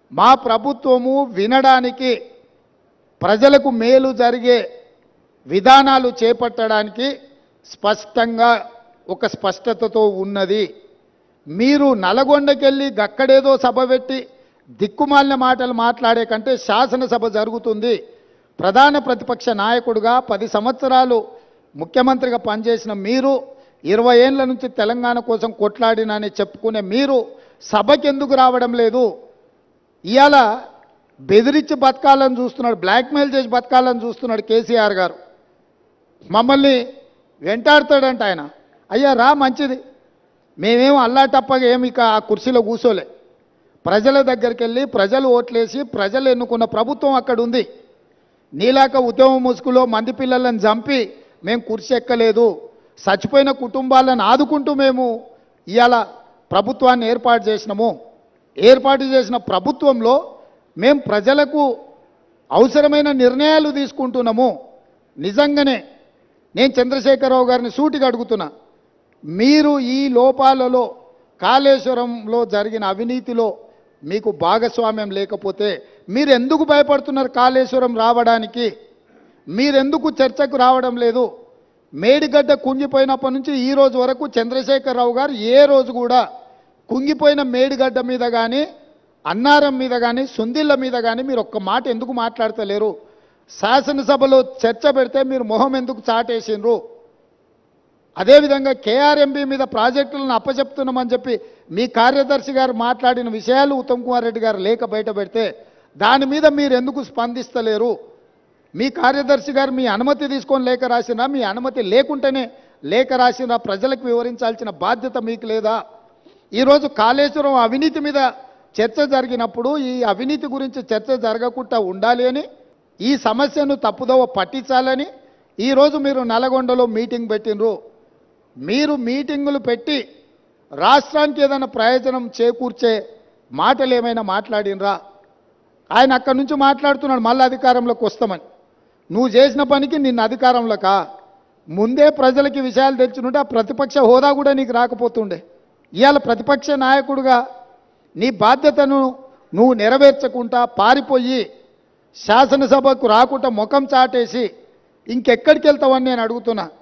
మా ప్రభుత్వము వినడానికి ప్రజలకు మేలు జరిగే విధానాలు చేపట్టడానికి స్పష్టంగా ఒక స్పష్టతతో ఉన్నది. మీరు నల్గొండకెళ్ళి గక్కడేదో సభ పెట్టి దిక్కుమాలిన మాటలు మాట్లాడే కంటే శాసనసభ జరుగుతుంది. ప్రధాన ప్రతిపక్ష నాయకుడిగా 10 సంవత్సరాలు ముఖ్యమంత్రిగా పనిచేసిన మీరు 20 ఏళ్ల నుంచి తెలంగాణ కోసం కొట్లాడినని చెప్పుకునే మీరు సభకి ఎందుకు రావడం లేదు? ఇవాళ బెదిరించి బతకాలని చూస్తున్నాడు, బ్లాక్మెయిల్ చేసి బతకాలని చూస్తున్నాడు కేసీఆర్ గారు. మమ్మల్ని వెంటాడుతాడంట ఆయన. అయ్యా రా, మంచిది, మేమేం అల్లాటప్పగా ఏమి ఇక ఆ కుర్చీలో కూర్చోలే. ప్రజల దగ్గరికి వెళ్ళి ప్రజలు ఓట్లేసి ప్రజలు ఎన్నుకున్న ప్రభుత్వం అక్కడ ఉంది. నీలాక ఉద్యమ ముసుగులో మంది పిల్లలను చంపి మేము కుర్చీ ఎక్కలేదు. చచ్చిపోయిన కుటుంబాలను ఆదుకుంటూ మేము ఇవాళ ప్రభుత్వాన్ని ఏర్పాటు చేసినాము. ఏర్పాటు చేసిన ప్రభుత్వంలో మేము ప్రజలకు అవసరమైన నిర్ణయాలు తీసుకుంటున్నాము. నిజంగానే నేను చంద్రశేఖరరావు గారిని సూటిగా అడుగుతున్నా, మీరు ఈ లోపాలలో కాళేశ్వరంలో జరిగిన అవినీతిలో మీకు భాగస్వామ్యం లేకపోతే మీరు ఎందుకు భయపడుతున్నారు? కాళేశ్వరం రావడానికి మీరెందుకు చర్చకు రావడం లేదు? మేడిగడ్డ కుంగిపోయినప్పటి నుంచి ఈ రోజు వరకు చంద్రశేఖరరావు గారు ఏ రోజు కూడా కుంగిపోయిన మేడిగడ్డ మీద కానీ అన్నారం మీద కానీ సుందిళ్ళ మీద కానీ మీరు ఒక్క మాట ఎందుకు మాట్లాడతలేరు? శాసనసభలో చర్చ పెడితే మీరు మొహం ఎందుకు చాటేసిండ్రు? అదేవిధంగా కేఆర్ఎంబీ మీద ప్రాజెక్టులను అప్పచెప్తున్నామని చెప్పి మీ కార్యదర్శి గారు మాట్లాడిన విషయాలు ఉత్తమ్ కుమార్ రెడ్డి గారు లేఖ బయట పెడితే దాని మీద మీరు ఎందుకు స్పందిస్తలేరు? మీ కార్యదర్శి గారు మీ అనుమతి తీసుకొని లేఖ రాసినా, మీ అనుమతి లేకుంటేనే లేఖ రాసినా ప్రజలకు వివరించాల్సిన బాధ్యత మీకు లేదా? ఈరోజు కాళేశ్వరం అవినీతి మీద చర్చ జరిగినప్పుడు ఈ అవినీతి గురించి చర్చ జరగకుండా ఉండాలి అని, ఈ సమస్యను తప్పుదోవ పట్టించాలని ఈరోజు మీరు నల్గొండలో మీటింగ్ పెట్టినరు. మీరు మీటింగులు పెట్టి రాష్ట్రానికి ఏదైనా ప్రయోజనం చేకూర్చే మాటలు ఏమైనా మాట్లాడినరా? ఆయన అక్కడి నుంచి మాట్లాడుతున్నాడు మళ్ళీ అధికారంలోకి వస్తామని. నువ్వు చేసిన పనికి నిన్న అధికారంలోకా? ముందే ప్రజలకి విషయాలు తెచ్చుంటే ఆ ప్రతిపక్ష హోదా కూడా నీకు రాకపోతుండే. ఇవాళ ప్రతిపక్ష నాయకుడిగా నీ బాధ్యతను నువ్వు నెరవేర్చకుండా పారిపోయి శాసనసభకు రాకుండా ముఖం చాటేసి ఇంకెక్కడికి వెళ్తావని నేను అడుగుతున్నా.